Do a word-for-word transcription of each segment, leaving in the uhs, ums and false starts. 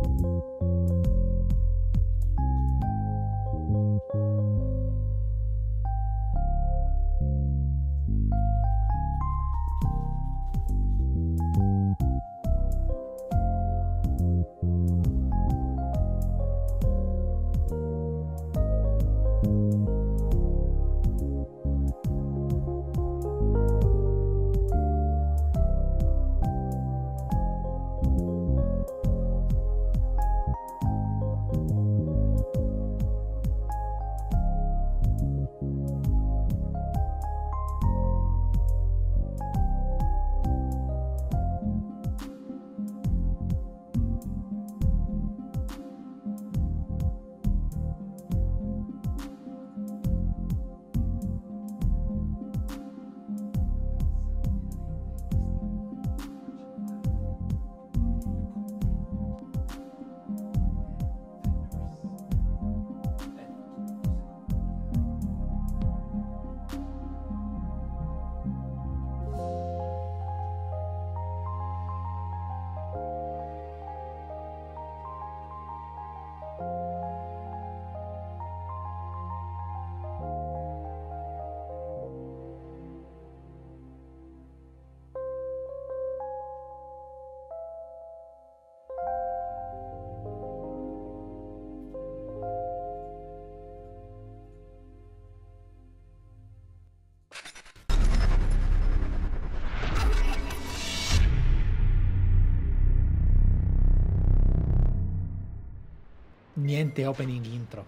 Niente opening intro.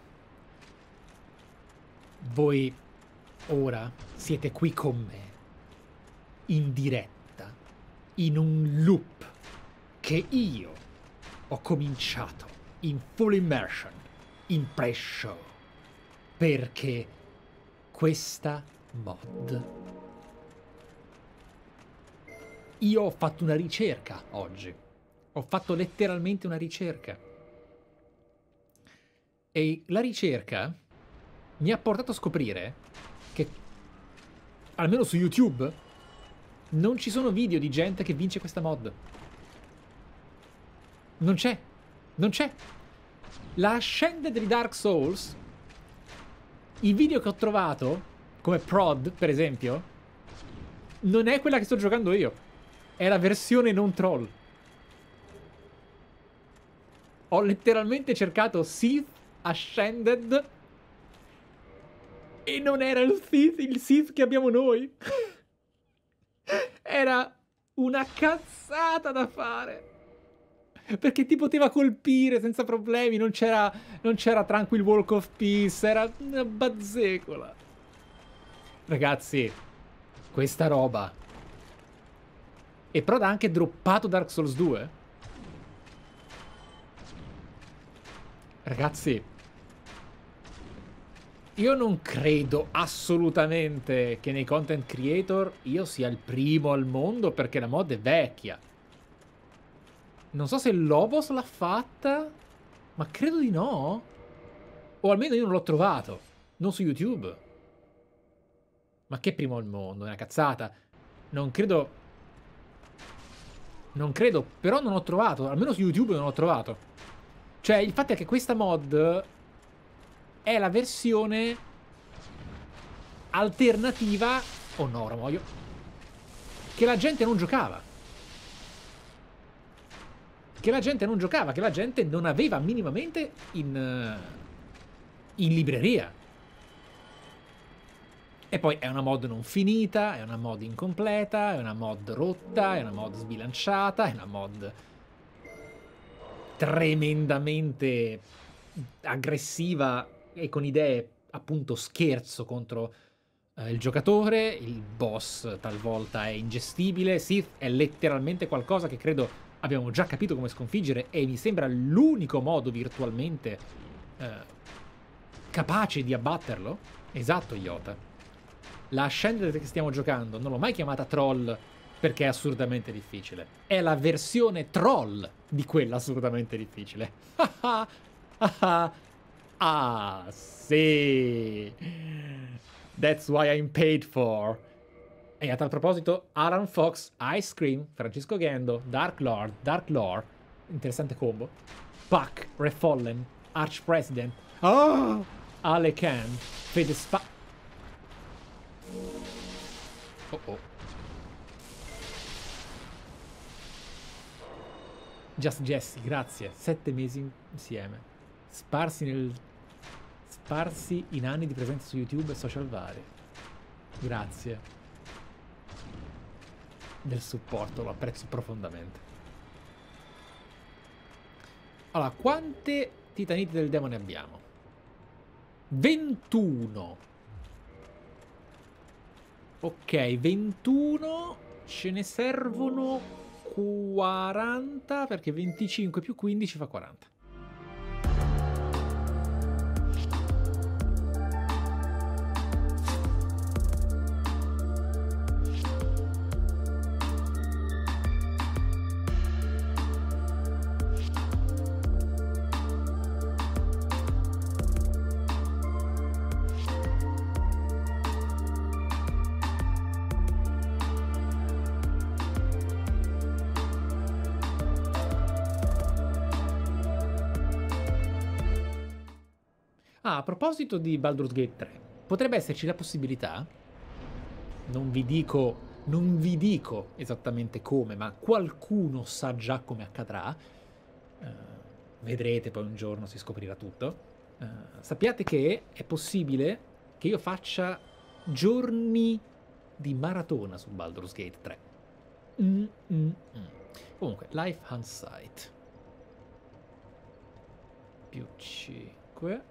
Voi ora siete qui con me, in diretta, in un loop che io ho cominciato in full immersion, in pre-show, perché questa mod... Io ho fatto una ricerca oggi, ho fatto letteralmente una ricerca. E la ricerca mi ha portato a scoprire che, almeno su YouTube, non ci sono video di gente che vince questa mod. Non c'è. Non c'è. La Ascended di Dark Souls, i video che ho trovato, come Prod, per esempio, non è quella che sto giocando io. È la versione non troll. Ho letteralmente cercato Sith Ascended e non era il Sith, il Sith che abbiamo noi. Era una cazzata da fare, perché ti poteva colpire senza problemi, non c'era non c'era Tranquil Walk of Peace, era una bazzecola. Ragazzi, questa roba. E però ha anche droppato Dark Souls due. Ragazzi, io non credo assolutamente che nei content creator io sia il primo al mondo, perché la mod è vecchia. Non so se Lobos l'ha fatta, ma credo di no. O almeno io non l'ho trovato. Non su YouTube. Ma che primo al mondo? È una cazzata. Non credo... Non credo, però non ho trovato. Almeno su YouTube non l'ho trovato. Cioè, il fatto è che questa mod... è la versione alternativa, oh no, ora muoio, che la gente non giocava. Che la gente non giocava, che la gente non aveva minimamente in, in libreria. E poi è una mod non finita, è una mod incompleta, è una mod rotta, è una mod sbilanciata, è una mod tremendamente aggressiva e con idee, appunto, scherzo contro eh, il giocatore. Il boss talvolta è ingestibile. Sith è letteralmente qualcosa che credo abbiamo già capito come sconfiggere, e mi sembra l'unico modo virtualmente eh, capace di abbatterlo. Esatto, Iota. La Ascended che stiamo giocando non l'ho mai chiamata troll perché è assurdamente difficile. È la versione troll di quella assurdamente difficile. Ah, sì. That's why I'm paid for. E a tal proposito, Alan Fox, Ice Cream, Francesco Gendo, Dark Lord, Dark Lore, Interessante combo. Puck, Re Fallen, Arch President. Oh! Ale Khan. Fede Spa... Oh oh. Just Jesse, grazie. Sette mesi insieme. Sparsi nel... Sparsi in anni di presenza su YouTube e social vari. Grazie. Del supporto, lo apprezzo profondamente. Allora, quante titaniti del demone abbiamo? ventuno. Ok, ventuno. Ce ne servono quaranta, perché venticinque più quindici fa quaranta. Ah, a proposito di Baldur's Gate tre, potrebbe esserci la possibilità, non vi dico, non vi dico esattamente come, ma qualcuno sa già come accadrà, uh, vedrete poi un giorno, si scoprirà tutto, uh, sappiate che è possibile che io faccia giorni di maratona su Baldur's Gate tre. Mm, mm, mm. Comunque, Life Hindsight più cinque.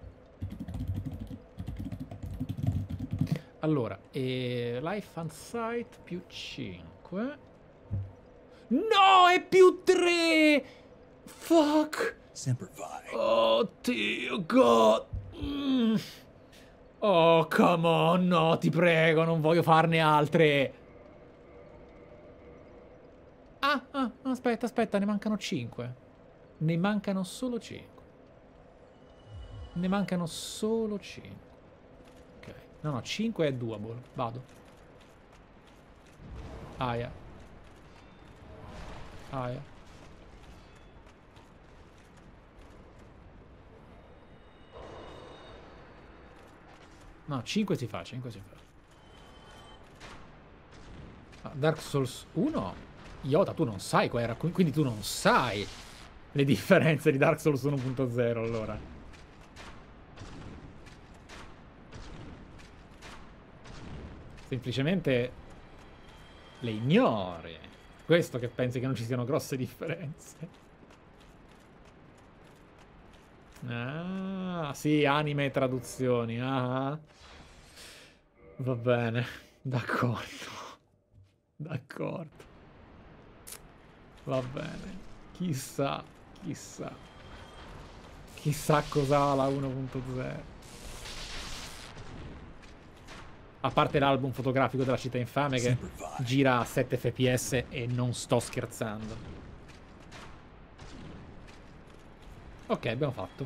Allora, e Life Hindsight più cinque. No, è più tre! Fuck! Semperfi. Oh, Dio, God! Mm. Oh, come on, no, ti prego, non voglio farne altre. Ah, ah, aspetta, aspetta, ne mancano cinque. Ne mancano solo cinque. Ne mancano solo cinque. Ok. No, no, cinque è doable. Vado. Aia. Aia. No, cinque si fa, cinque si fa. Ah, Dark Souls uno? Yoda, tu non sai qual era, quindi tu non sai le differenze di Dark Souls uno punto zero, allora. Semplicemente le ignori. Questo che pensi che non ci siano grosse differenze. Ah, sì, anime e traduzioni. Ah. Va bene, d'accordo. D'accordo. Va bene. Chissà, chissà. Chissà cos'ha la uno punto zero. A parte l'album fotografico della città infame che gira a sette F P S e non sto scherzando. Ok, abbiamo fatto.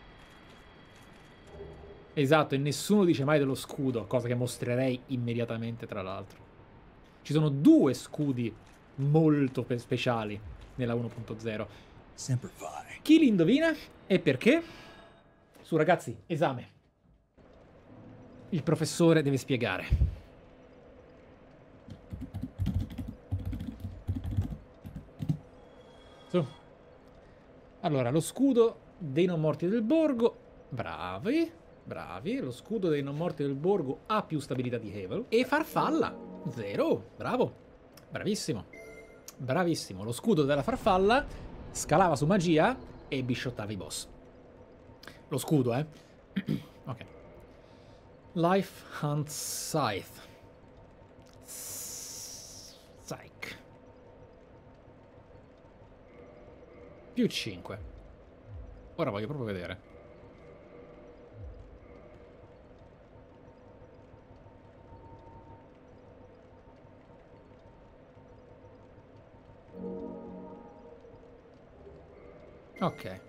Esatto, e nessuno dice mai dello scudo, cosa che mostrerei immediatamente tra l'altro. Ci sono due scudi molto speciali nella uno punto zero. Chi li indovina e perché? Su ragazzi, esame. Il professore deve spiegare. Su. Allora, lo scudo dei non morti del borgo. Bravi, bravi. Lo scudo dei non morti del borgo ha più stabilità di Havel. E farfalla. Zero. Bravo. Bravissimo. Bravissimo. Lo scudo della farfalla scalava su magia e bisciottava i boss. Lo scudo, eh. Ok. Life Hunt Scythe. Psych. Più cinque. Ora voglio proprio vedere. Ok.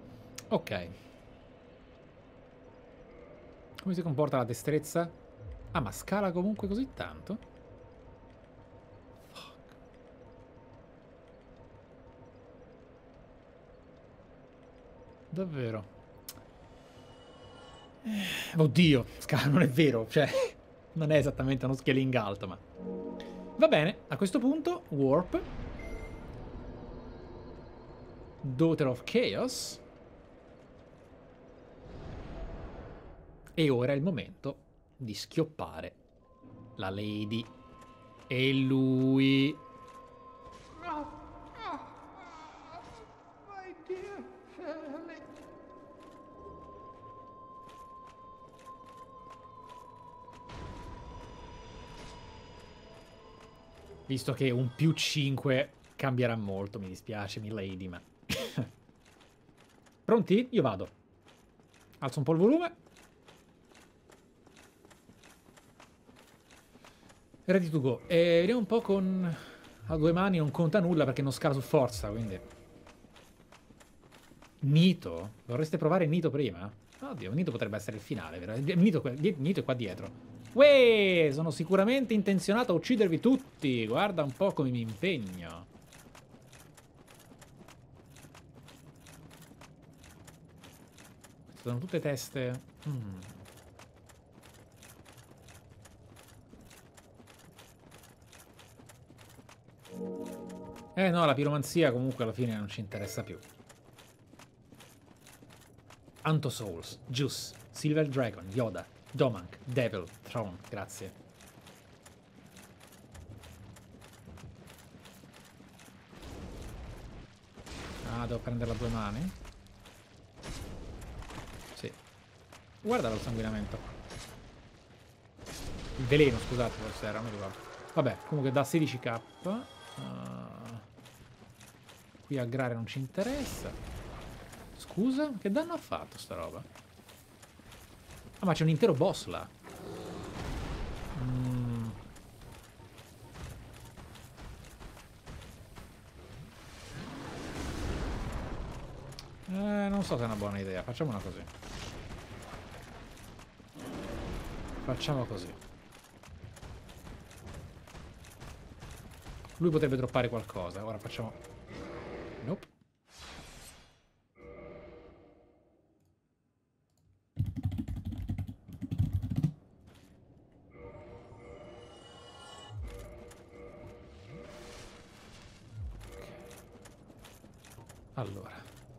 Ok. Come si comporta la destrezza? Ah, ma scala comunque così tanto? Fuck. Davvero? Eh, oddio, scala non è vero, cioè non è esattamente uno scaling alto, ma va bene. A questo punto Warp, Daughter of Chaos, e ora è il momento di schioppare la Lady e lui. My dear family. Visto che un più cinque cambierà molto, mi dispiace, milady, ma... Pronti? Io vado. Alzo un po' il volume. Ready to go. E vediamo un po' con... A due mani non conta nulla perché non scala su forza, quindi... Nito? Vorreste provare Nito prima? Oddio, Nito potrebbe essere il finale, vero? Nito, Nito è qua dietro. Uè, sono sicuramente intenzionato a uccidervi tutti. Guarda un po' come mi impegno. Sono tutte teste. Mm. Eh no, la piromanzia comunque alla fine non ci interessa più. Anto Souls, Juice, Silver Dragon, Yoda, Domank, Devil, Throne, grazie. Ah, devo prenderla a due mani? Sì. Guarda lo sanguinamento. Il veleno, scusate, forse era, non mi ricordo. Vabbè, comunque da sedici k. Uh, qui aggrare non ci interessa. Scusa, che danno ha fatto sta roba? Ah, ma c'è un intero boss là. Mm. Eh, non so se è una buona idea. Facciamola così. Facciamo così. Lui potrebbe droppare qualcosa. Ora facciamo... Nope. Allora.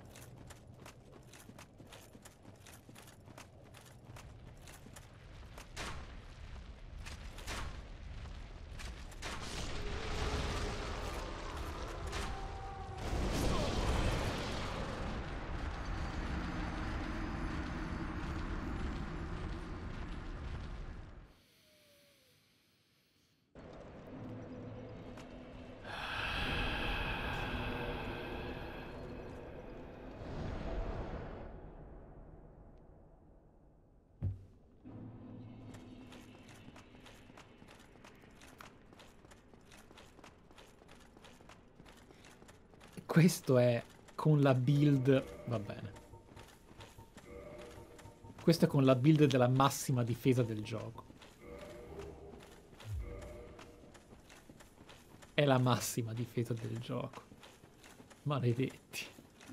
Questo è con la build... Va bene. Questo è con la build della massima difesa del gioco. È la massima difesa del gioco. Maledetti.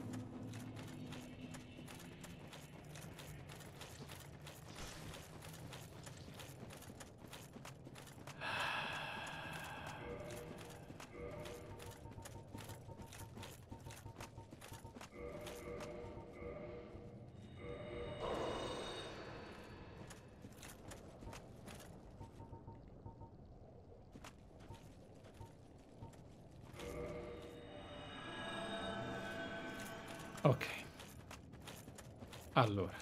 Ok. Allora.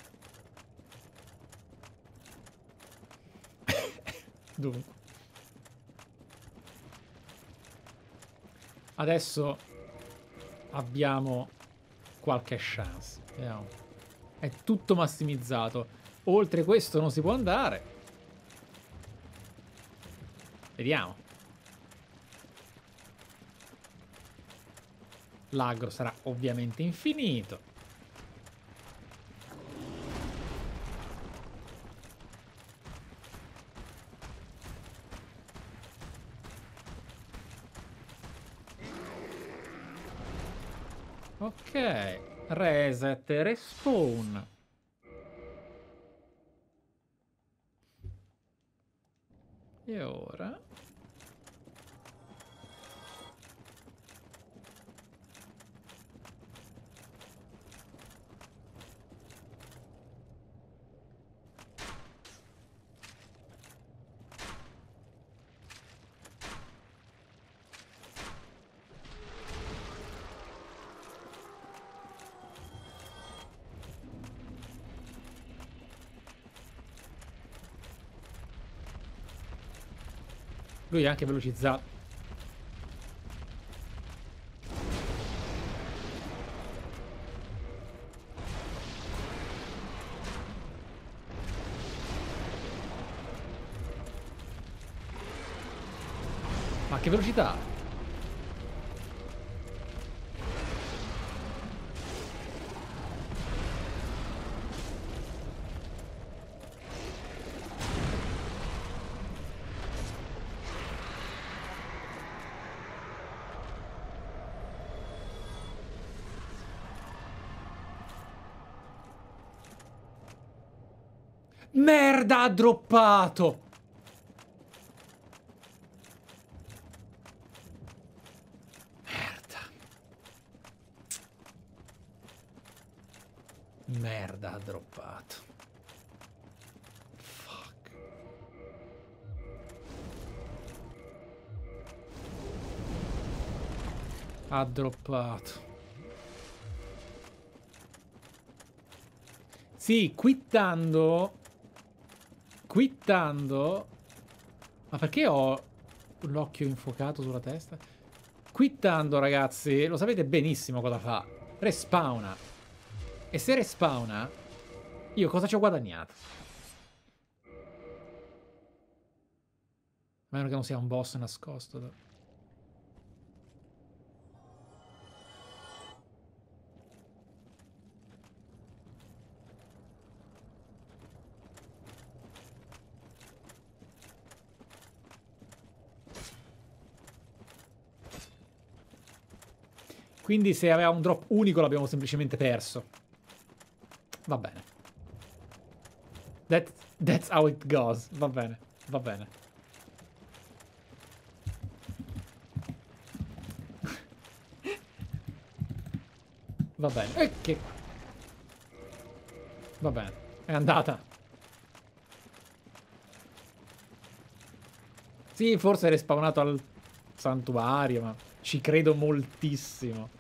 Dunque. Adesso abbiamo qualche chance. Vediamo. È tutto massimizzato. Oltre questo non si può andare. Vediamo. L'aggro sarà ovviamente infinito. Ok. Reset, respawn. E ora... Lui è anche velocizzato. Ma che velocità! Merda, ha droppato! Merda. Merda, ha droppato. Fuck. Ha droppato. Sì, quittando... Quittando... Ma perché ho l'occhio infuocato sulla testa? Quittando, ragazzi, lo sapete benissimo cosa fa. Respawna. E se respawna, io cosa ci ho guadagnato? A meno che non sia un boss nascosto. Quindi se aveva un drop unico l'abbiamo semplicemente perso. Va bene. That, that's how it goes. Va bene, va bene. Va bene. E che... Va bene. È andata. Sì, forse è respawnato al santuario, ma ci credo moltissimo.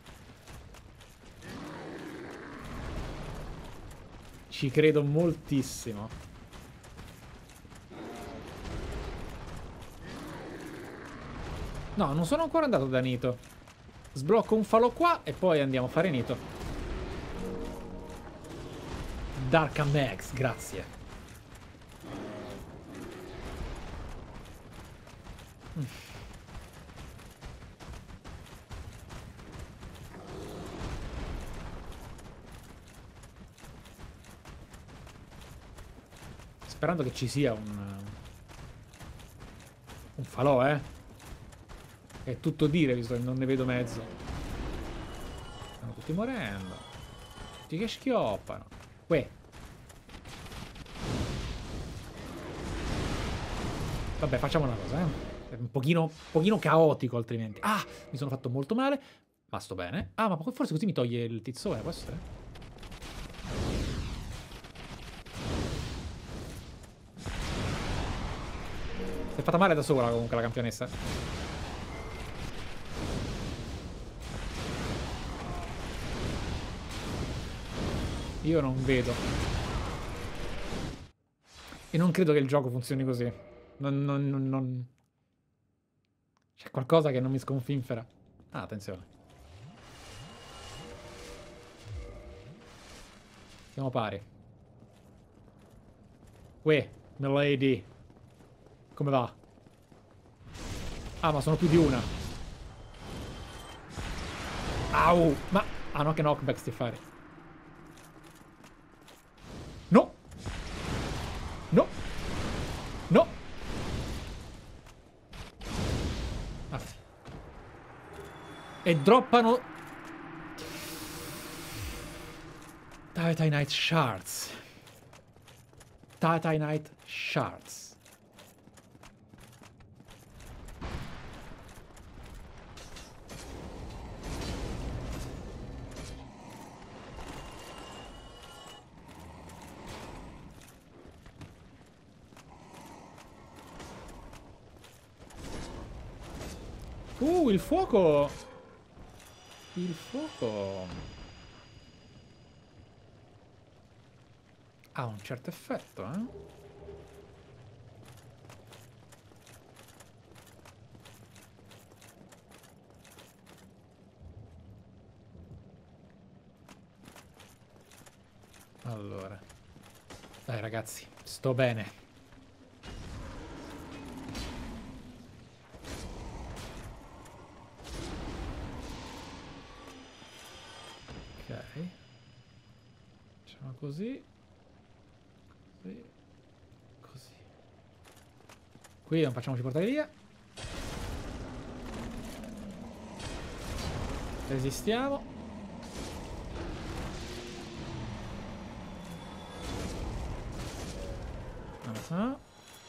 Ci credo moltissimo. No, non sono ancora andato da Nito. Sblocco un falò qua e poi andiamo a fare Nito. Dark Max, grazie. Mm. Sperando che ci sia un... Un falò, eh. È tutto dire, visto che non ne vedo mezzo. Stanno tutti morendo. Tutti che schioppano. Uè. Vabbè, facciamo una cosa, eh. È un pochino, un pochino caotico altrimenti. Ah, mi sono fatto molto male. Ma sto bene. Ah, ma forse così mi toglie il tizzone, può essere? Si è fatta male da sola comunque la campionessa. Io non vedo. E non credo che il gioco funzioni così. Non... non, non, non... C'è qualcosa che non mi sconfinfera. Ah, attenzione. Siamo pari. Uè, milady. Come va? Ah, ma sono più di una. Au! Ma... Ah, no, che knockback sti fare. No! No! No! Ah. E droppano... Titanite Shards. Titanite Shards. Uh, il fuoco. Il fuoco ha un certo effetto, eh? Allora. Dai ragazzi, sto bene. Ok. Facciamo così. Così. Così. Qui non facciamoci portare via. Resistiamo. Uh-huh.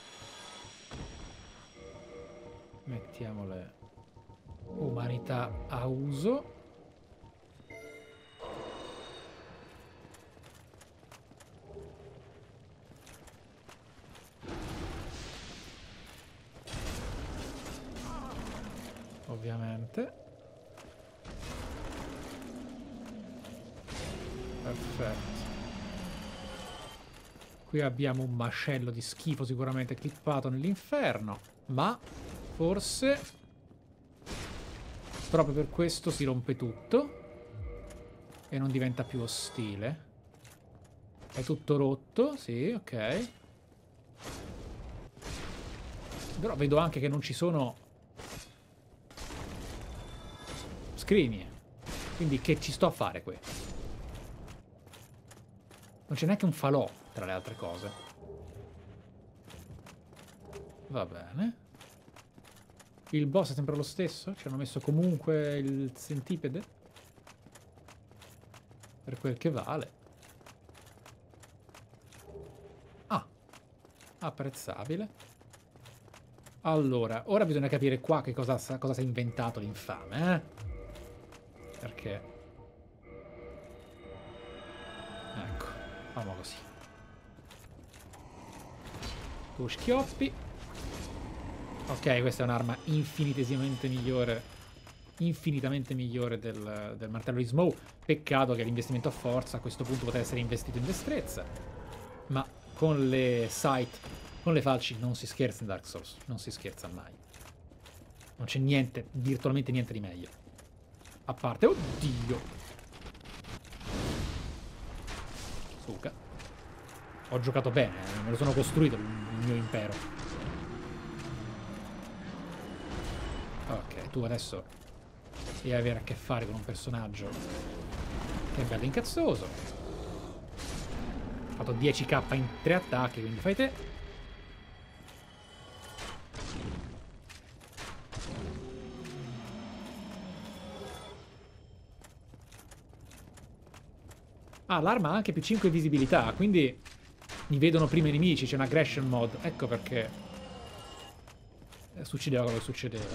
Mettiamo le umanità a uso. Ovviamente. Perfetto. Qui abbiamo un mascello di schifo sicuramente clippato nell'inferno, ma forse proprio per questo si rompe tutto e non diventa più ostile. È tutto rotto, sì, ok. Però vedo anche che non ci sono scrigni. Quindi che ci sto a fare qui? Non c'è neanche un falò, tra le altre cose. Va bene. Il boss è sempre lo stesso? Ci hanno messo comunque il centipede? Per quel che vale. Ah. Apprezzabile. Allora, ora bisogna capire qua che cosa, cosa si è inventato l'infame, eh? Perché... Ecco, facciamo così. Tu schioppi. Ok, questa è un'arma infinitesimamente migliore, infinitamente migliore del, del martello di Smough. Peccato che l'investimento a forza a questo punto poteva essere investito in destrezza. Ma con le sight, con le falci non si scherza in Dark Souls, non si scherza mai. Non c'è niente, virtualmente niente di meglio. A parte... Oddio! Suca. Ho giocato bene, eh, me lo sono costruito il mio impero. Ok, tu adesso devi avere a che fare con un personaggio che è bello incazzoso. Ho fatto dieci K in tre attacchi, quindi fai te. Ah, l'arma ha anche più cinque visibilità, quindi mi vedono prima i nemici, c'è un aggression mode. Ecco perché succedeva quello che succedeva.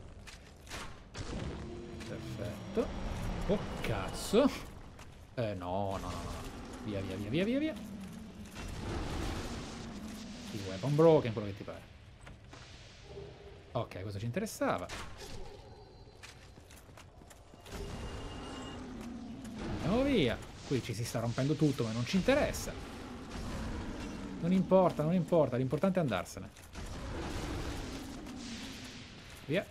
Perfetto. Oh, cazzo. Eh, no, no, no, no. Via, via, via, via, via, via. Il weapon broken, quello che ti pare. Ok, questo ci interessava. Andiamo via. Qui ci si sta rompendo tutto, ma non ci interessa. Non importa, non importa. L'importante è andarsene. Via.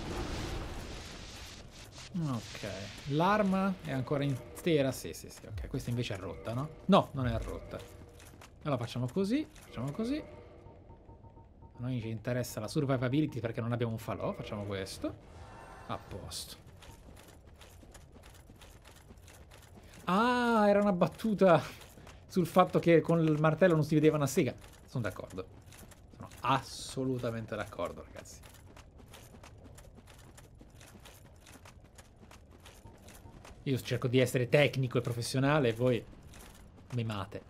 Ok. L'arma è ancora intera? Sì, sì, sì. Ok, questa invece è rotta, no? No, non è rotta. Allora facciamo così. Facciamo così. A noi ci interessa la survivability perché non abbiamo un falò. Facciamo questo. A posto. Ah, era una battuta sul fatto che con il martello non si vedeva una sega. Sono d'accordo. Sono assolutamente d'accordo, ragazzi. Io cerco di essere tecnico e professionale e voi memate.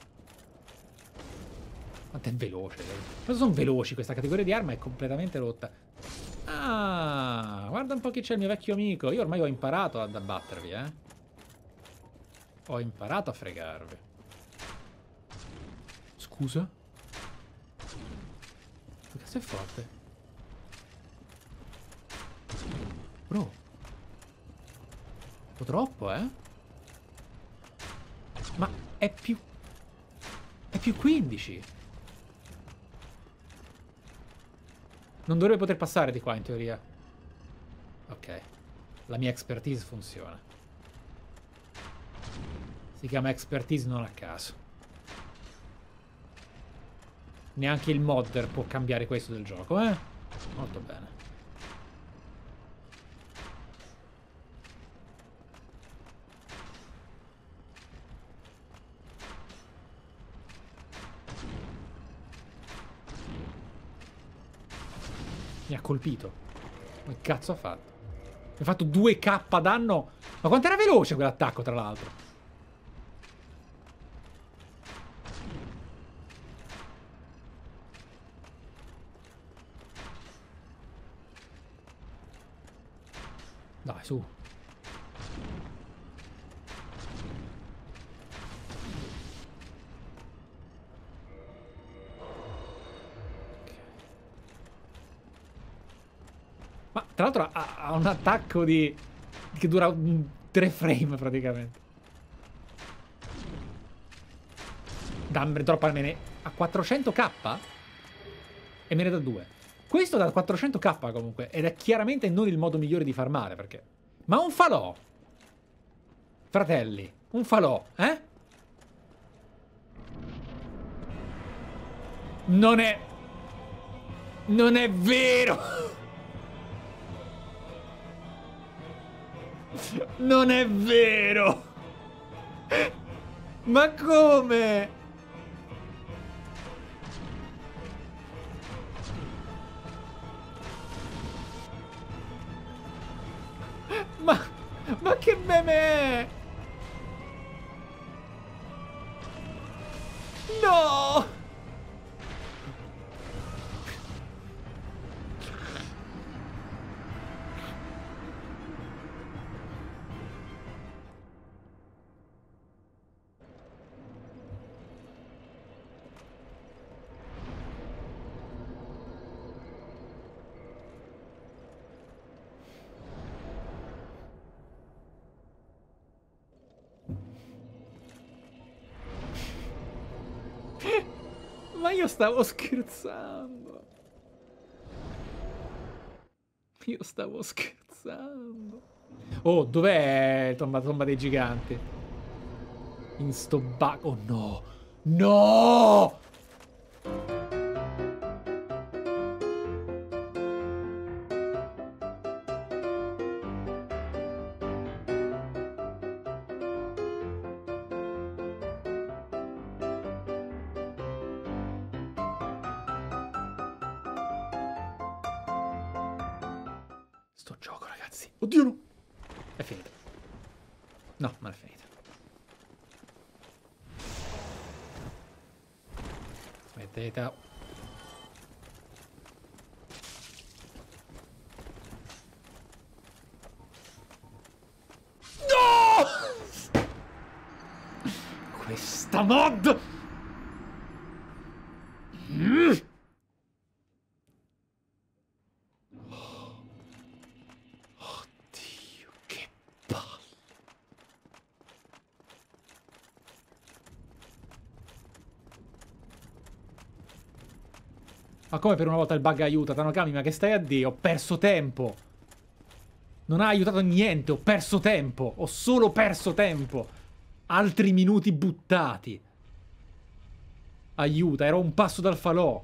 Quanto è veloce. Quando sono veloci, questa categoria di arma è completamente rotta. Ah, guarda un po' chi c'è il mio vecchio amico. Io ormai ho imparato ad abbattervi, eh. Ho imparato a fregarvi. Scusa? Che cazzo è forte? Bro. Un po' troppo, eh? Ma è più... È più quindici. Non dovrebbe poter passare di qua, in teoria. Ok. La mia expertise funziona. Si chiama expertise non a caso. Neanche il modder può cambiare questo del gioco, eh? Molto bene. Mi ha colpito. Che cazzo ha fatto? Mi ha fatto due K danno. Ma quanto era veloce quell'attacco, tra l'altro? Dai, su. Ma tra l'altro ha, ha un attacco di... che dura tre frame praticamente. Dammi troppo almeno. A quattrocento K? E me ne dà due. Questo da quattrocento K comunque. Ed è chiaramente non il modo migliore di farmare, perché... Ma un falò! Fratelli, un falò, eh? Non è... Non è vero! Non è vero! Ma come? Ma... Ma che meme è? No! Ma io stavo scherzando. Io stavo scherzando. Oh, dov'è tomba, tomba dei giganti? In sto baco. Oh no. No! Sto gioco, ragazzi. Oddio no. È finito. No, non è finito. Smettete. No! Questa mod! Mm. Oddio, che palle. Ma come per una volta il bug aiuta? Tanokami, ma che stai a dire? Ho perso tempo. Non ha aiutato niente, ho perso tempo. Ho solo perso tempo. Altri minuti buttati. Aiuta, ero un passo dal falò.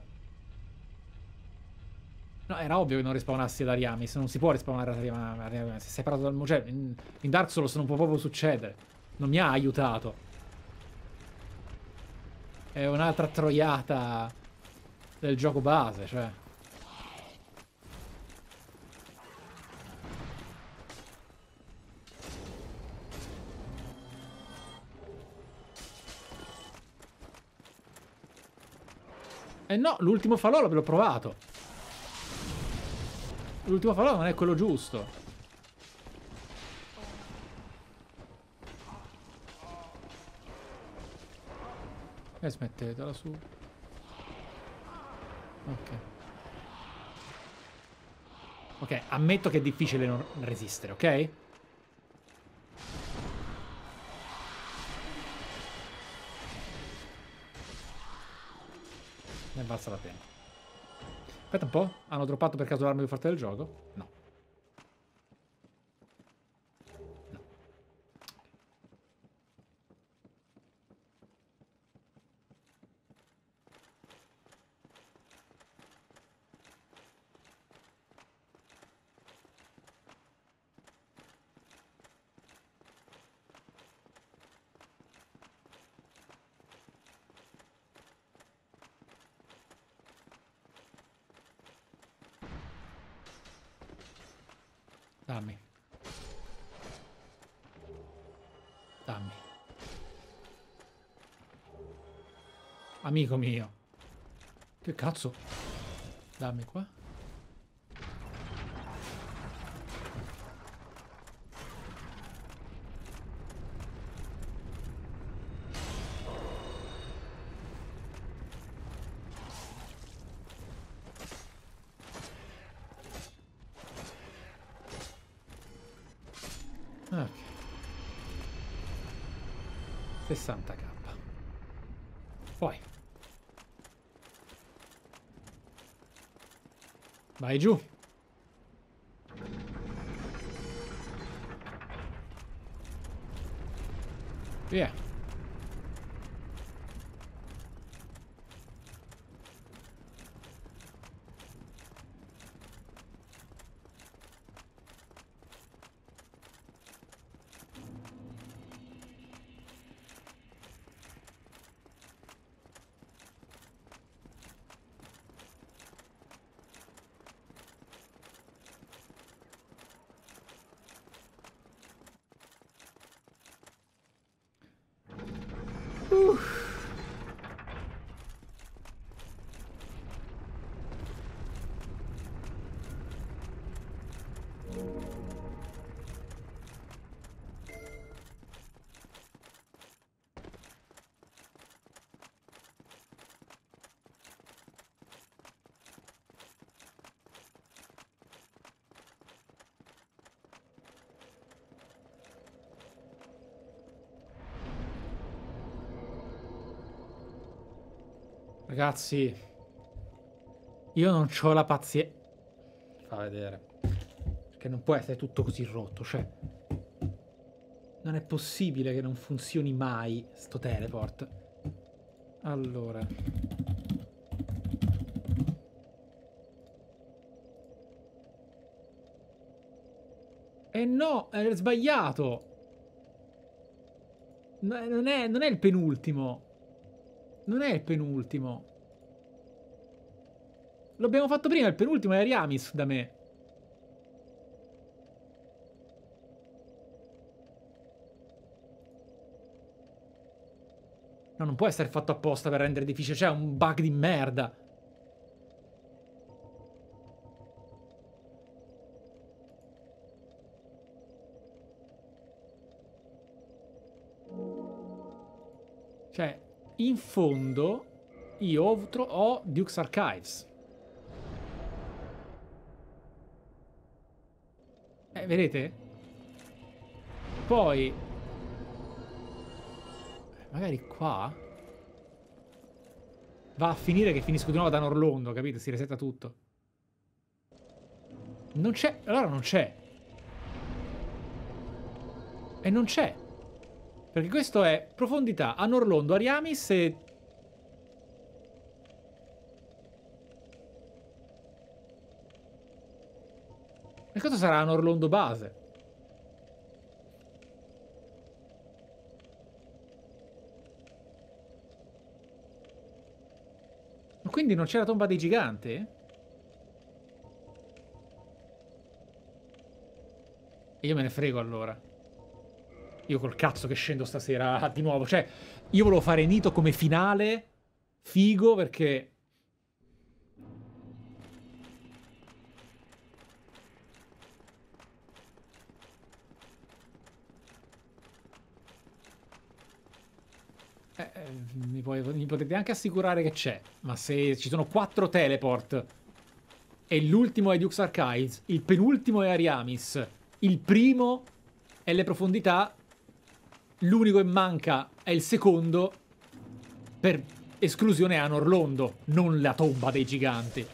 No, era ovvio che non respawnassi ad Ariamis. Non si può respawnare ad Ariamis. Si è separato dal... Cioè, in, in Dark Souls non può proprio succedere. Non mi ha aiutato. È un'altra troiata del gioco base, cioè. Eh no, l'ultimo falò l'ho provato. L'ultimo falò non è quello giusto. E smettetela su. Ok. Ok, ammetto che è difficile non resistere, ok? Ne è valsa la pena. Aspetta un po'. Hanno droppato per caso l'arma più forte del gioco? No. No. Dammi. Dammi. Amico mio. Che cazzo? Dammi qua. Ok. sessanta k. Poi. Vai giù. Via. Uh. Ragazzi, io non c'ho la pazienza. Fa vedere. Perché non può essere tutto così rotto, cioè. Non è possibile che non funzioni mai sto teleport. Allora. Eh no, è sbagliato. No, non è, non è il penultimo. Non è il penultimo. L'abbiamo fatto prima, il penultimo è Ariamis da me. No, non può essere fatto apposta per rendere difficile. C'è un bug di merda. Cioè, in fondo, io ho, ho Duke's Archives. Eh, vedete? Poi... magari qua... va a finire che finisco di nuovo da Norlondo, capite? Si resetta tutto. Non c'è... allora non c'è. E non c'è. Perché questo è profondità a Norlondo, Ariamis e... e questo sarà a Norlondo base. Ma quindi non c'è la tomba dei giganti? E io me ne frego allora. Io col cazzo che scendo stasera di nuovo. Cioè, io volevo fare Nito come finale. Figo, perché... Eh, eh, mi, puoi- mi potete anche assicurare che c'è, ma se ci sono quattro teleport e l'ultimo è Dux Archives, il penultimo è Ariamis, il primo è le profondità, l'unico che manca è il secondo, per esclusione è Anor Londo, non la tomba dei giganti.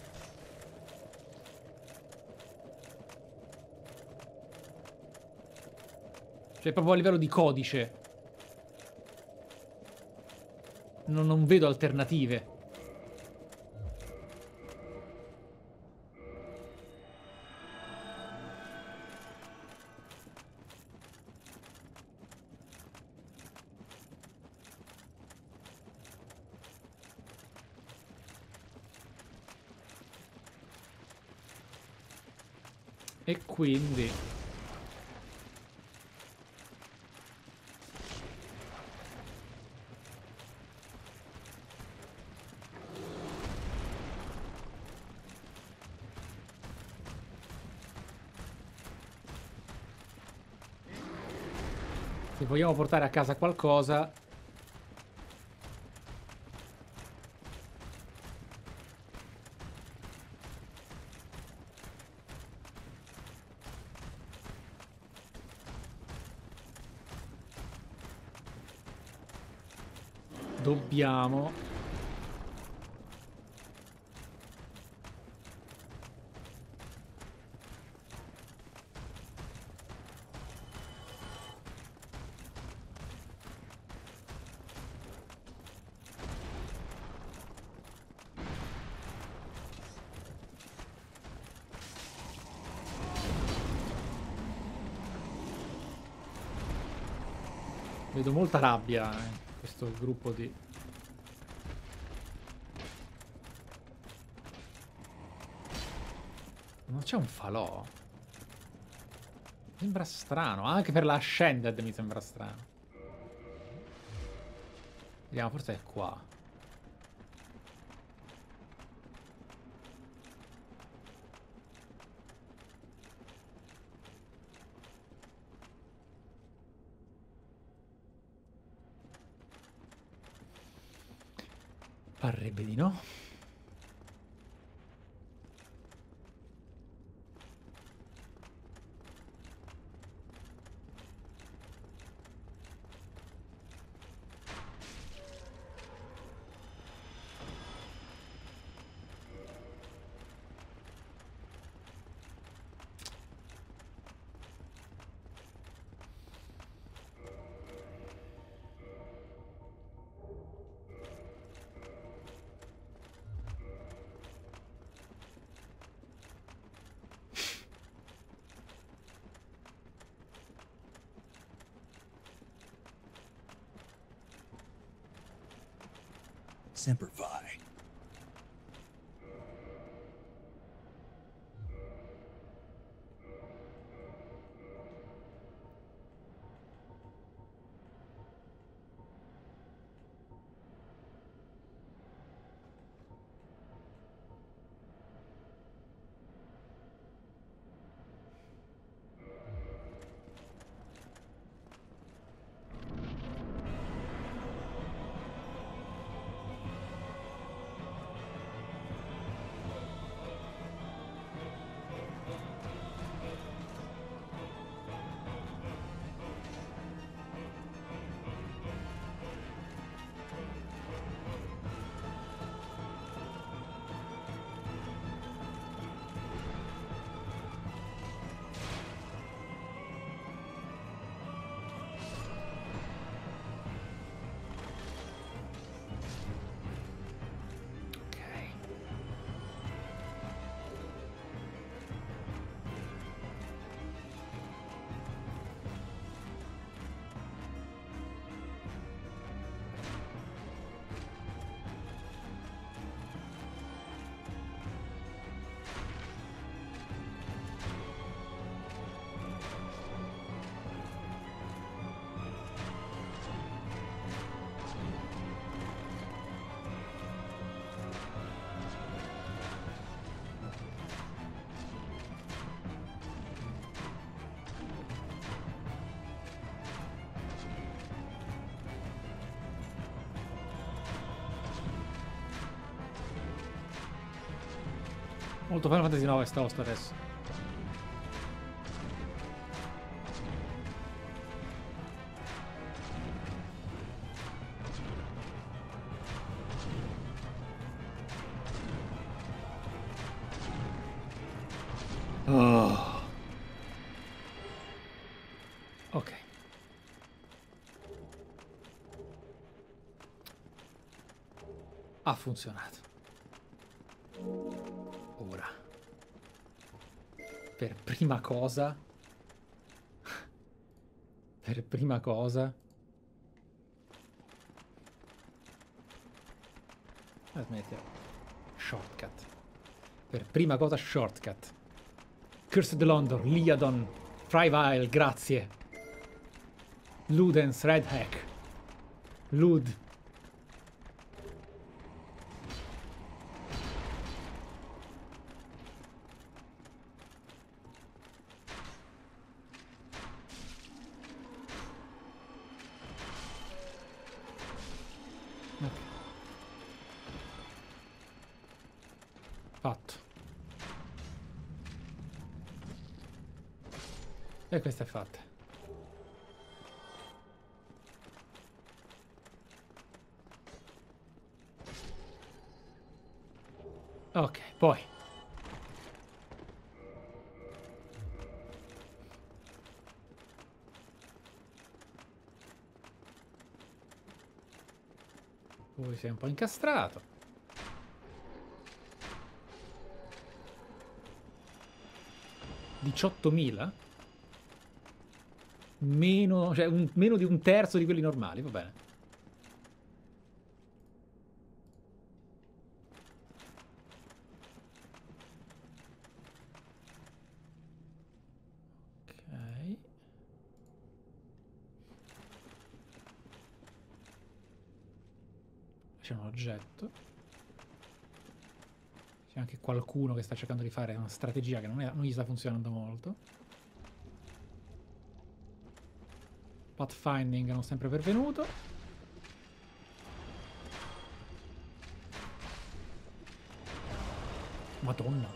Cioè proprio a livello di codice non, non vedo alternative. E quindi se vogliamo portare a casa qualcosa, dobbiamo... Vedo molta rabbia in questo gruppo di... Non c'è un falò? Sembra strano, anche per la Ascended mi sembra strano. Vediamo, forse è qua. Parrebbe di no. Semper Fi. Molto Final Fantasy nove sta tosto adesso. Oh. Ok. Ha funzionato. Ora. Per prima cosa. Per prima cosa. Ah, smettila. Shortcut. Per prima cosa shortcut. Cursed Londor, Liadon, Frivile, grazie. Ludens, Red Hack. Lud. Okay. Fatto. E questa è fatta. Ok, poi. Poi sei un po' incastrato. diciottomila? Meno, cioè un, meno di un terzo di quelli normali, va bene. Ok. C'è un oggetto. C'è anche qualcuno che sta cercando di fare una strategia che non, è, non gli sta funzionando molto. Pathfinding non sempre pervenuto. Madonna.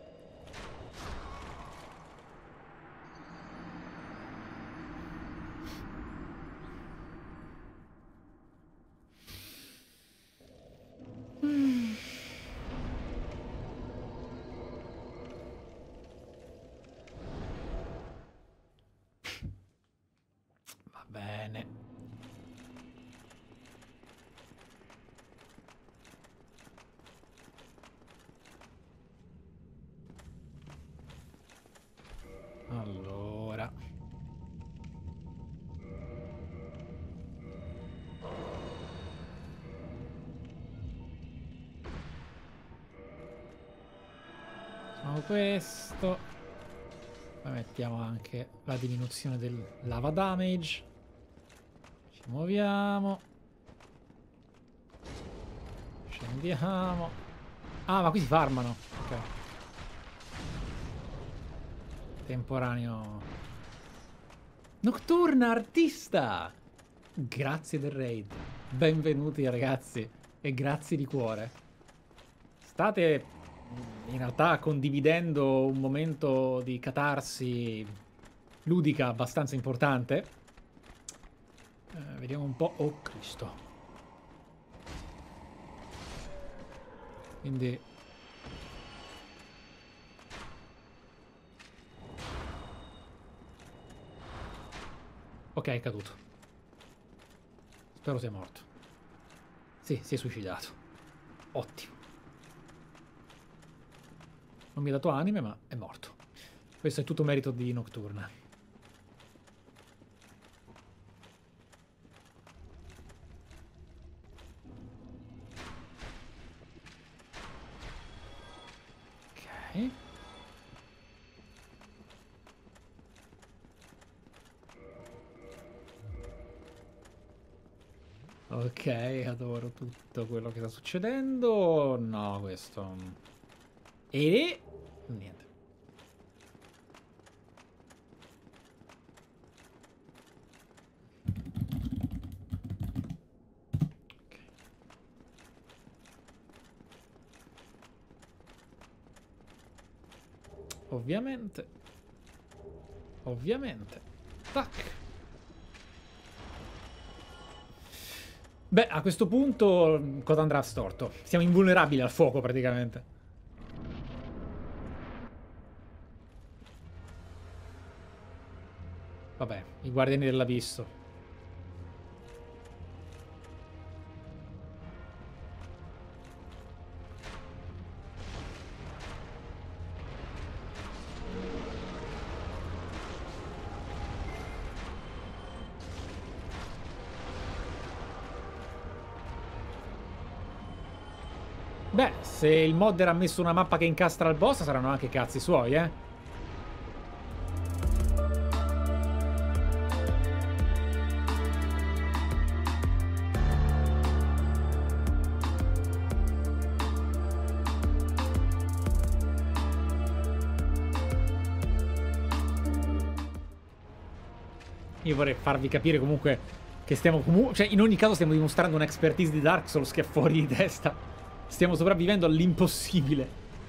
Mm. Va bene. Allora. Facciamo questo. Poi mettiamo anche la diminuzione del lava damage. Ci muoviamo. Scendiamo. Ah, ma qui si farmano. Ok. Temporaneo. Nocturna, artista! Grazie del raid. Benvenuti ragazzi. E grazie di cuore. State in realtà condividendo un momento di catarsi ludica abbastanza importante. Eh, vediamo un po'. Oh Cristo. Quindi ok, è caduto. Spero sia morto. Sì, si è suicidato. Ottimo. Non mi ha dato anime, ma è morto. Questo è tutto merito di Nocturna. Ok. Ok, adoro tutto quello che sta succedendo. No, questo... E... niente. Ovviamente. Ovviamente. Tac. Beh, a questo punto cosa andrà storto? Siamo invulnerabili al fuoco praticamente. Vabbè, i guardiani dell'abisso. Beh, se il modder ha messo una mappa che incastra il boss, saranno anche cazzi suoi, eh. Io vorrei farvi capire comunque che stiamo comunque... Cioè, in ogni caso stiamo dimostrando un'expertise di Dark Souls che è fuori di testa. Stiamo sopravvivendo all'impossibile.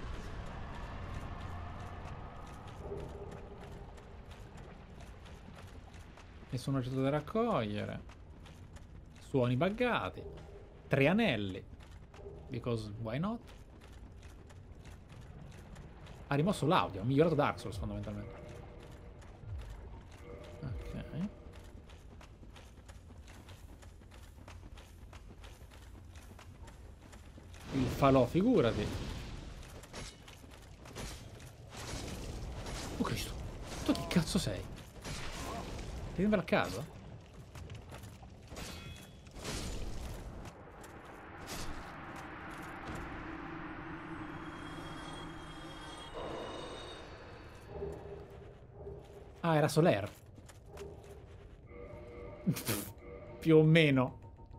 Nessun oggetto da raccogliere. Suoni buggati. Tre anelli. Because why not? Ha rimosso l'audio, ha migliorato Dark Souls fondamentalmente. Ok. Il falò, figurati. Oh Cristo. Tu che cazzo sei? Ti sembra a caso? Ah, era Soler. Più o meno.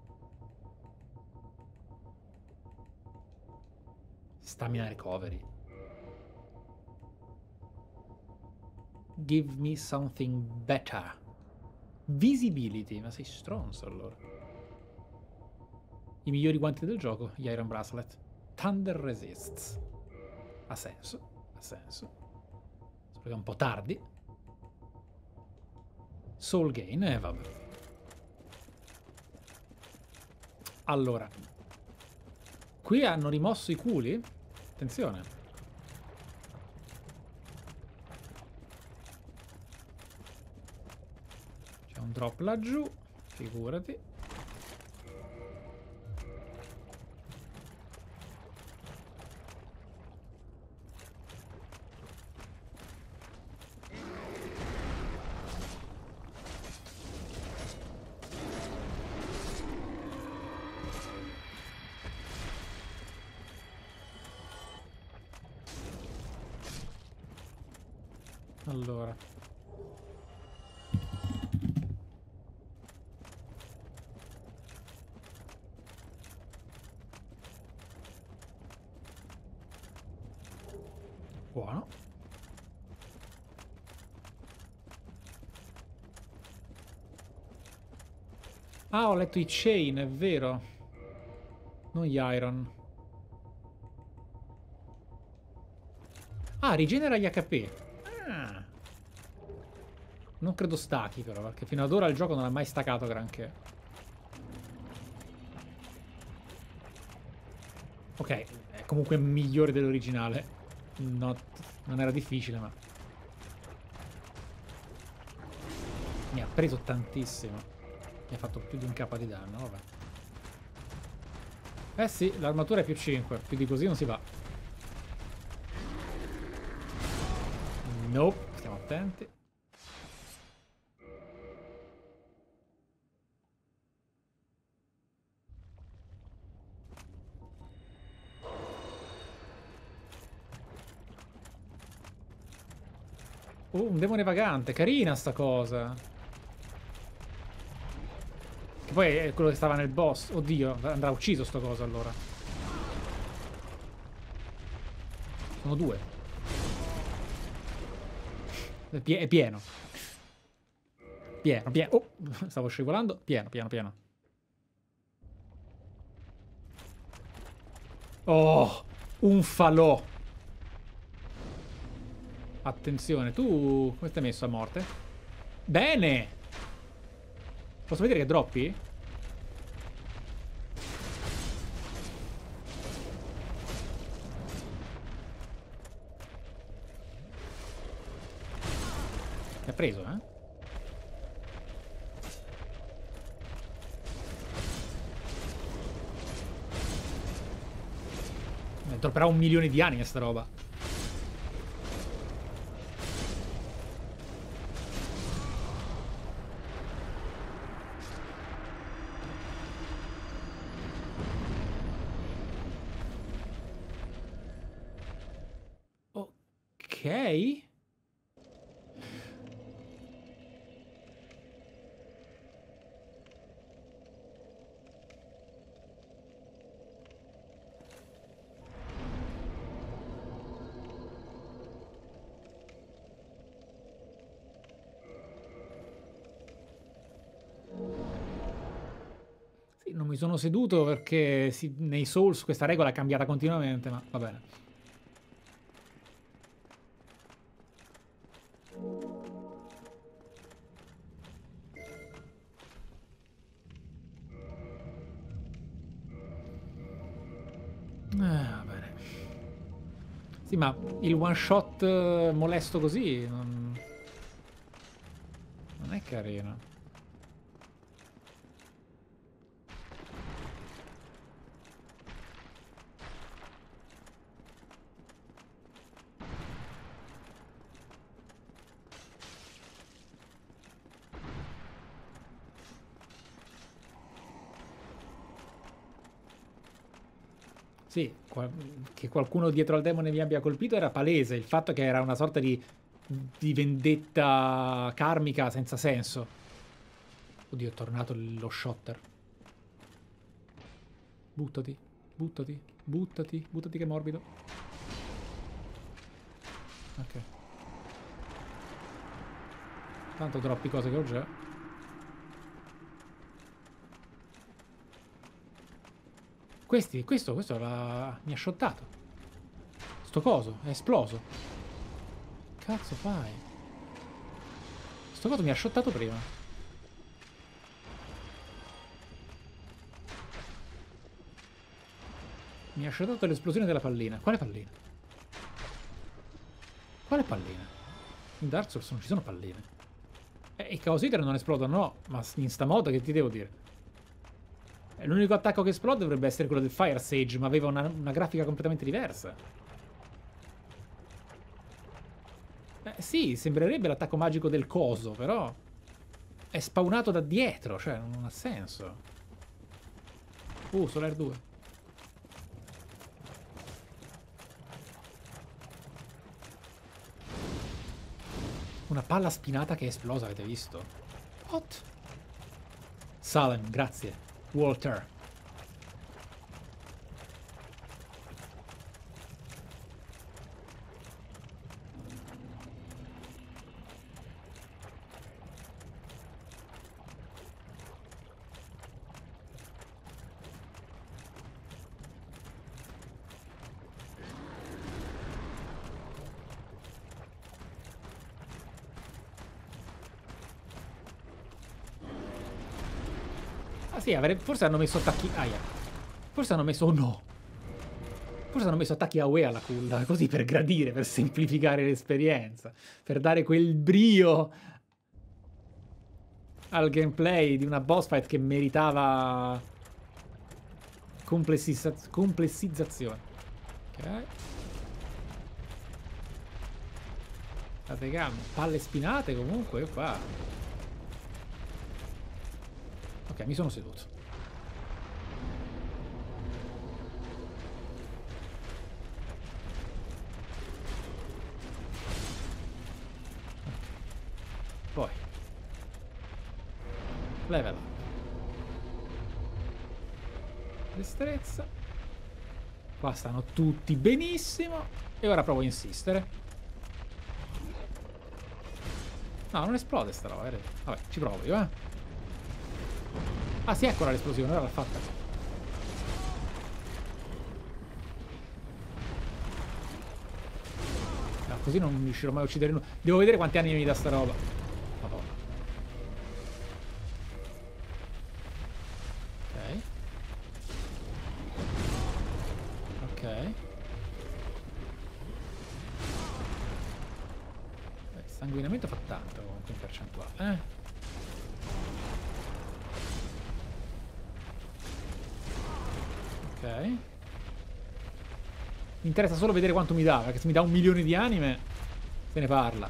Stamina recovery. Give me something better. Visibility. Ma sei stronzo allora. I migliori guanti del gioco. Gli Iron Bracelet. Thunder Resists. Ha senso. Ha senso. Solo che è un po' tardi. Soul Gain. E eh, vabbè. Allora. Qui hanno rimosso i culi. Attenzione. C'è un drop laggiù. Figurati. Allora. Buono. Ah, ho letto i chain, è vero. Non gli iron. Ah, rigenera gli H P. Ah. Non credo stacchi però, perché fino ad ora il gioco non ha mai staccato granché. Ok, è comunque migliore dell'originale. Non era difficile, ma... Mi ha preso tantissimo. Mi ha fatto più di un K di danno, vabbè. Eh sì, l'armatura è più cinque. Più di così non si va. Nope, stiamo attenti. Oh, un demone vagante, carina sta cosa. Che poi è quello che stava nel boss. Oddio, andrà ucciso sto coso allora. Sono due. È, pie è pieno. Pieno, pieno. Oh, stavo scivolando. Pieno, pieno, pieno. Oh, un falò. Attenzione, tu come stai messo a morte? Bene! Posso vedere che droppi? Ti ha preso, eh? Mi dropperà un milione di anni sta roba. Ok. Sì, non mi sono seduto perché sì, nei Souls questa regola è cambiata continuamente, ma va bene. Ah, va bene. Sì, ma il one shot molesto così non, non è carino. Sì, qual che qualcuno dietro al demone mi abbia colpito era palese. Il fatto che era una sorta di, di vendetta karmica senza senso. Oddio, è tornato lo shotter. Buttati, buttati, buttati, buttati che è morbido. Ok. Tanto troppi cose che ho già. Questi, questo, questo la... mi ha shottato. Sto coso, è esploso. Cazzo fai? Sto coso mi ha shottato prima. Mi ha shottato l'esplosione della pallina. Quale pallina? Quale pallina? In Dark Souls non ci sono palline. E i Chaos Eater non esplodono, no. Ma in sta modo che ti devo dire? L'unico attacco che esplode dovrebbe essere quello del Fire Sage, ma aveva una, una grafica completamente diversa. Eh, sì, sembrerebbe l'attacco magico del coso, però è spawnato da dietro, cioè non ha senso. Uh, Solar due. Una palla spinata che è esplosa, avete visto? What? Salem, grazie. Walter. Ah sì, avrebbe... forse hanno messo attacchi... Aia. Forse hanno messo... Oh no. Forse hanno messo attacchi A O E alla culla, così per gradire, per semplificare l'esperienza. Per dare quel brio al gameplay di una boss fight che meritava complessizza... complessizzazione. Ok. State calmi. Palle spinate comunque qua. Ok, mi sono seduto. Poi level up. Destrezza. Qua stanno tutti benissimo. E ora provo a insistere. No, non esplode sta roba. Vabbè, ci provo io, eh. Ah sì, eccola l'esplosione, ora l'ha fatta. Così non riuscirò mai a uccidere nulla. Devo vedere quanti anni mi dà sta roba. Madonna. Ok. Ok. Beh, il sanguinamento fa tanto comunque in percentuale. Eh? Ok. Mi interessa solo vedere quanto mi dà, perché se mi dà un milione di anime, se ne parla.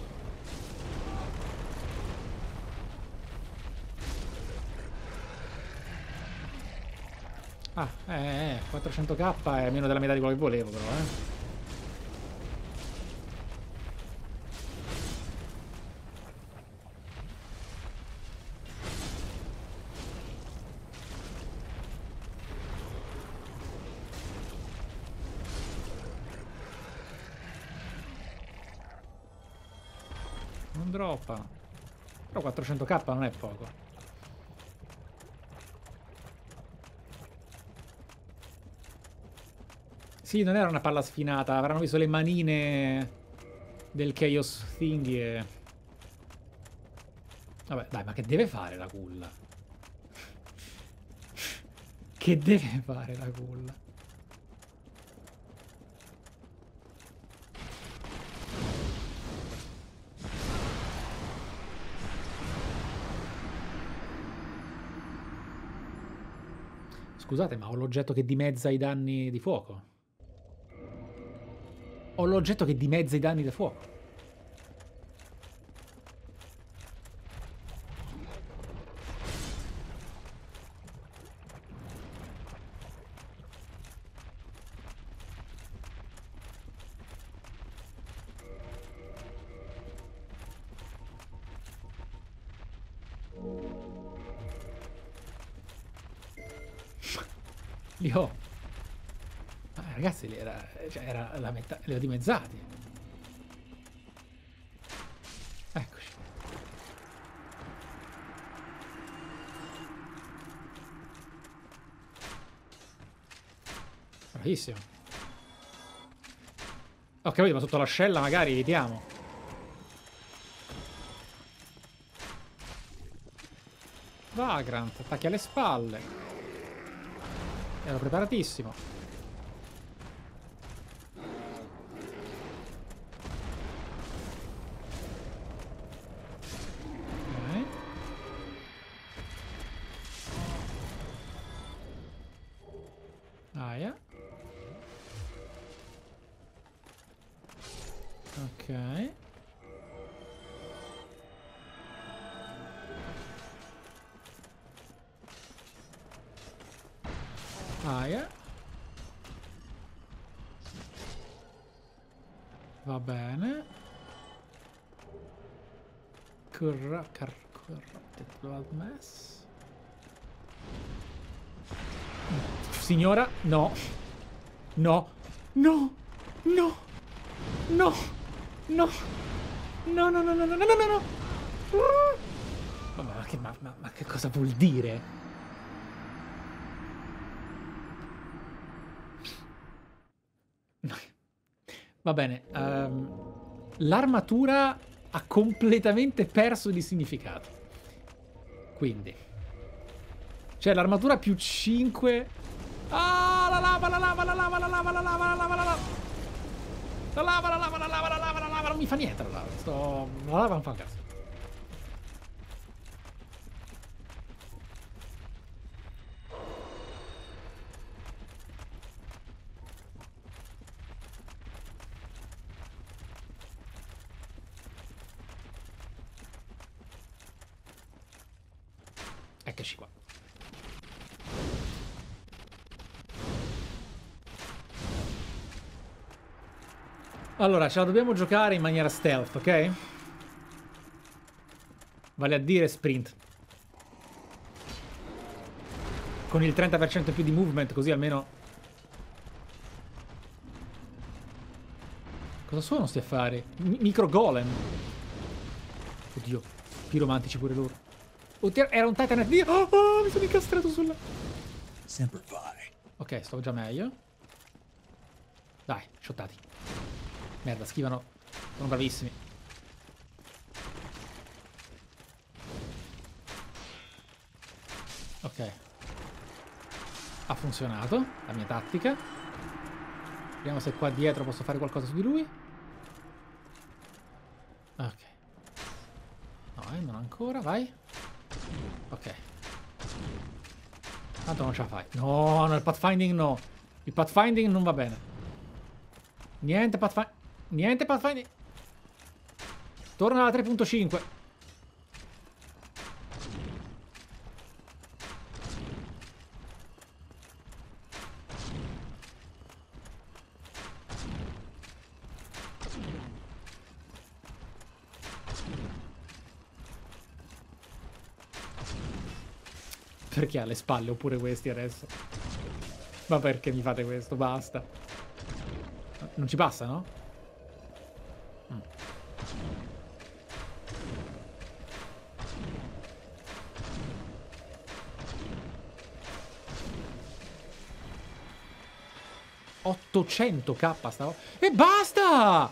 Ah, eh, eh, quattrocento k è meno della metà di quello che volevo, però, eh. Non droppa. Però quattrocento k non è poco. Sì, non era una palla sfinata, avranno visto le manine del Chaos Thingy e... Vabbè, dai, ma che deve fare la culla? Che deve fare la culla? Scusate, ma ho l'oggetto che dimezza i danni di fuoco. Ho l'oggetto che dimezza i danni da fuoco. Li ho. Ah, ragazzi, li era, cioè, era la metà, li ho dimezzati. Eccoci. Bravissimo. Ho capito, ma sotto l'ascella magari evitiamo. Vagrant, attacchi alle spalle. Ero preparatissimo. Ok. Aia. Ok. Aia. Va bene. Corra, car, corrupted blood mass. Signora, no. No. No. No. No. No. No, no, no, no, no, no, no, no. Vabbè, ma che, ma, ma, ma che cosa vuol dire? Va bene, um, l'armatura ha completamente perso di significato. Quindi, cioè l'armatura più cinque. Ah, la lava, la lava, la lava, la lava, la lava, la lava, la lava. La lava, la lava, la lava, la lava, la lava, non mi fa niente la lava. Sto... La lava non fa un cazzo. Eccoci qua. Allora, ce la dobbiamo giocare in maniera stealth, ok? Vale a dire sprint. Con il trenta per cento in più di movement, così almeno... Cosa sono sti affari? M micro golem. Oddio, piromantici pure loro. Oddio, era un Titan F D. Oh, oh, mi sono incastrato sulla... Ok, sto già meglio. Dai, shottati. Merda, schivano Sono bravissimi. Ok. Ha funzionato la mia tattica. Vediamo se qua dietro posso fare qualcosa su di lui. Ok. No, eh, non ancora, vai. Ok. Tanto non ce la fai. No, no, il pathfinding no. Il pathfinding non va bene. Niente pathfinding. Niente pathfinding. Torna alla tre punto cinque. Perché ha le spalle oppure questi adesso? Ma perché mi fate questo? Basta. Non ci passa, no? Mm. ottocento k stavo... E basta!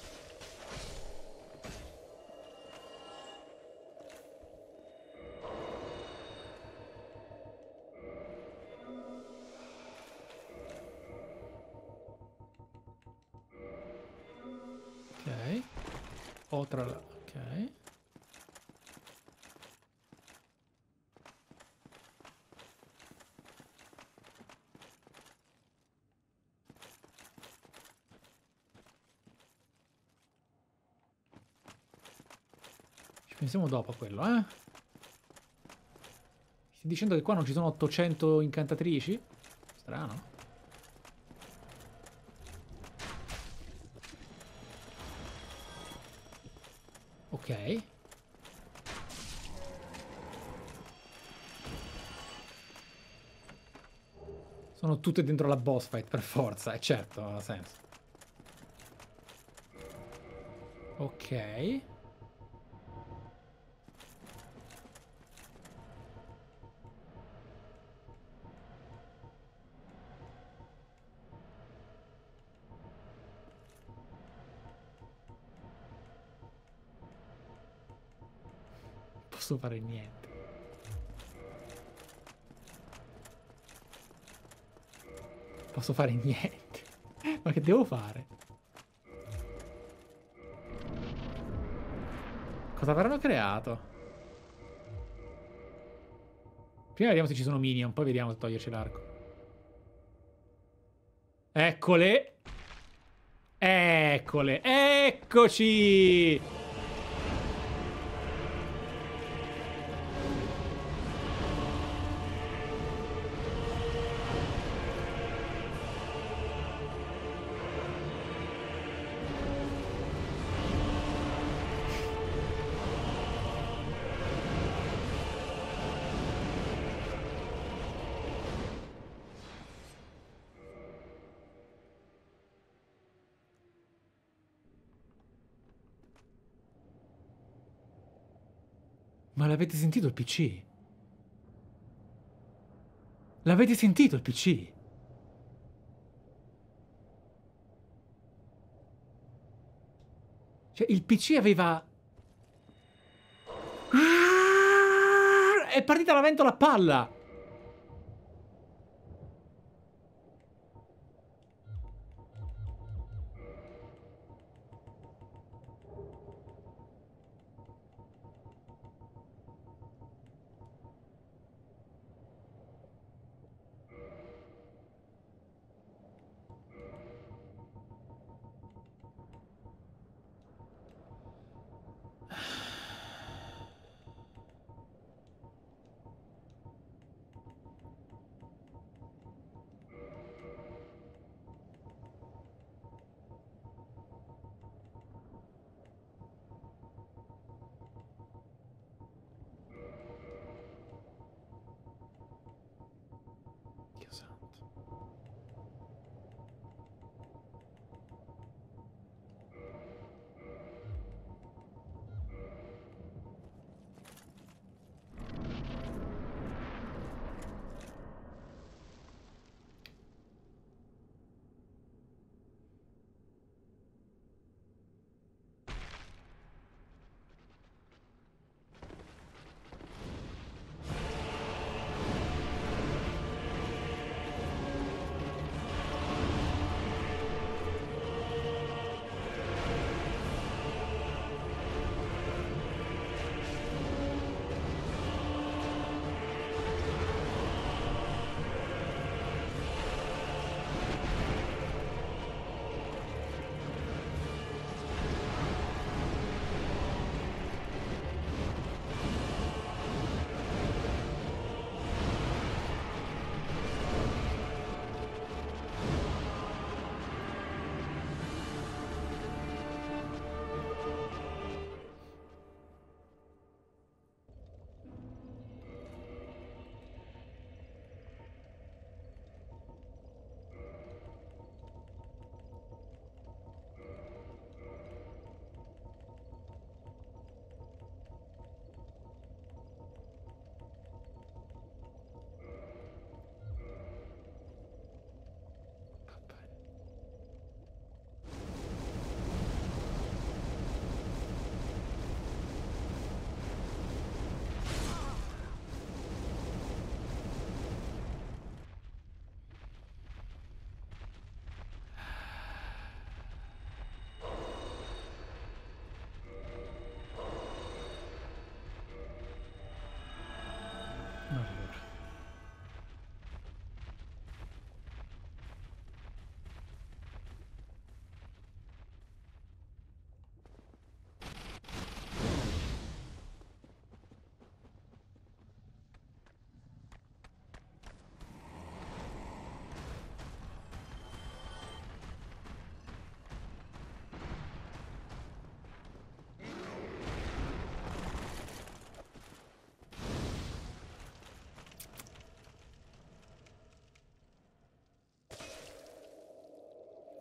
Ok. Oltre la... Ok. Ci pensiamo dopo a quello, eh? Stai dicendo che qua non ci sono ottocento incantatrici? Strano. Ok. Sono tutte dentro la boss fight per forza, e certo, ha senso. Ok. Non posso fare niente. Posso fare niente. Ma che devo fare? Cosa avranno creato? Prima vediamo se ci sono minion, poi vediamo se toglierci l'arco. Eccole! Eccole! Eccoci! Ma l'avete sentito il P C? L'avete sentito il P C? Cioè, il P C aveva... È partita la ventola a palla!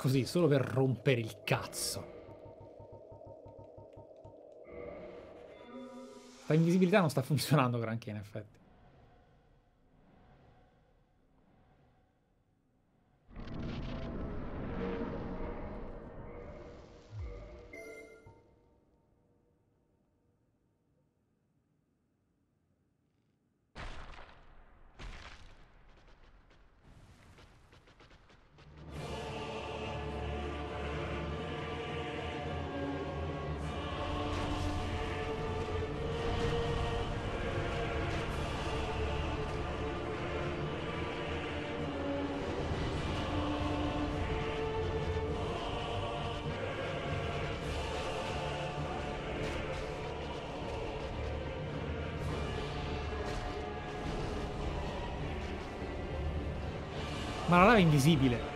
Così, solo per rompere il cazzo. La invisibilità non sta funzionando granché, in effetti. Ma la lava è invisibile.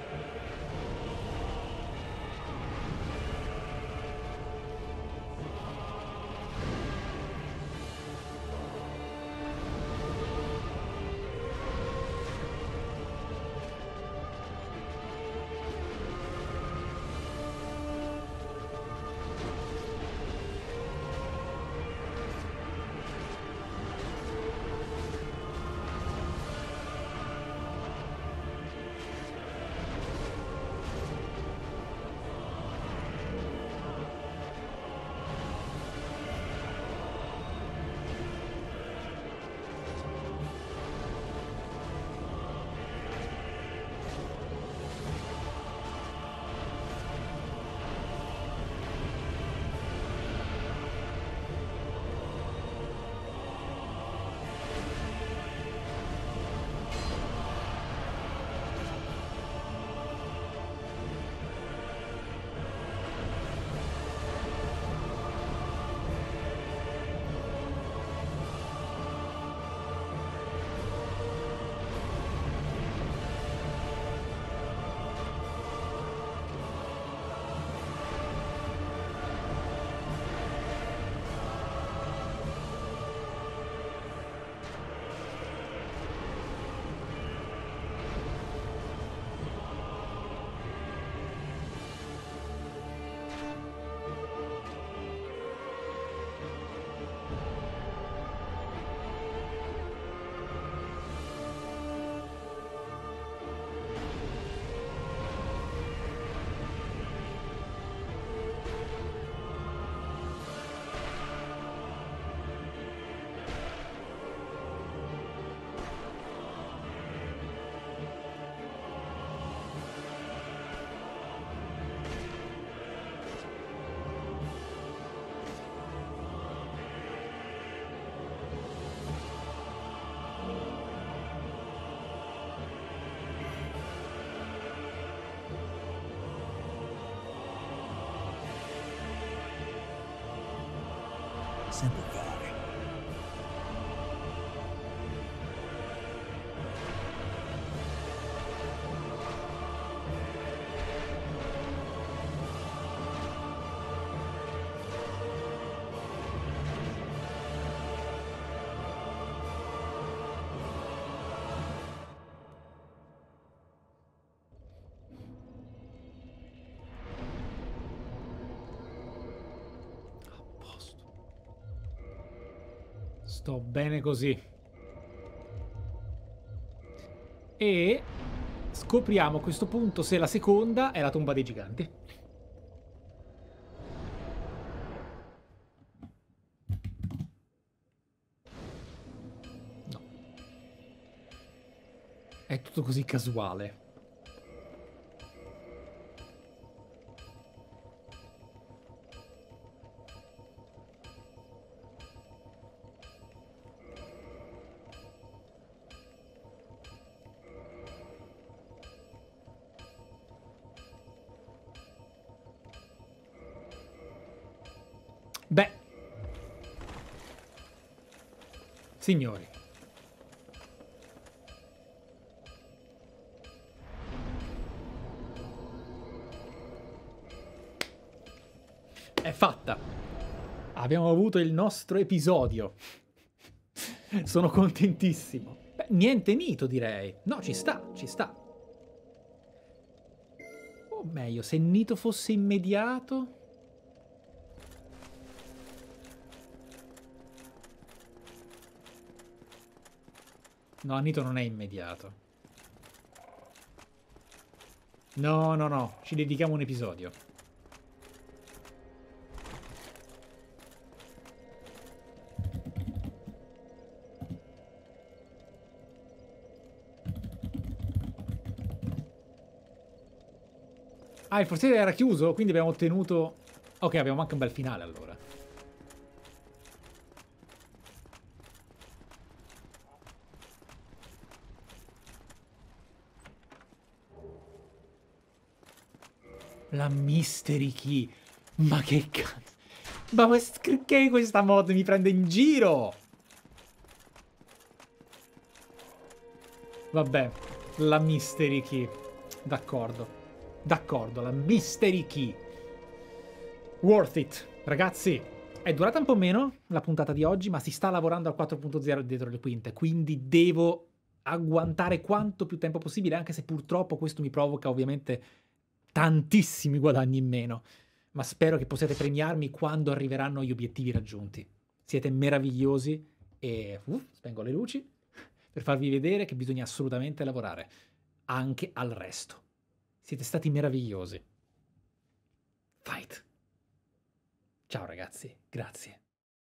Simplify. Sto bene così. E scopriamo a questo punto se la seconda è la tomba dei giganti. No. È tutto così casuale. Beh, signori, è fatta. Abbiamo avuto il nostro episodio. Sono contentissimo. Beh, niente mito, direi. No, ci sta, ci sta. O meglio, se Nito fosse immediato... No, Nito non è immediato. No, no, no, ci dedichiamo un episodio. Ah, il forziere era chiuso, quindi abbiamo ottenuto... Ok, abbiamo anche un bel finale allora. La Mystery Key. Ma che cazzo? Ma perché questa mod mi prende in giro? Vabbè, la Mystery Key. D'accordo. D'accordo, la Mystery Key. Worth it. Ragazzi, è durata un po' meno la puntata di oggi, ma si sta lavorando al quattro punto zero dietro le quinte, quindi devo agguantare quanto più tempo possibile, anche se purtroppo questo mi provoca ovviamente tantissimi guadagni in meno. Ma spero che possiate premiarmi quando arriveranno gli obiettivi raggiunti. Siete meravigliosi e uh, spengo le luci per farvi vedere che bisogna assolutamente lavorare anche al resto. Siete stati meravigliosi. Fight. Ciao ragazzi, grazie.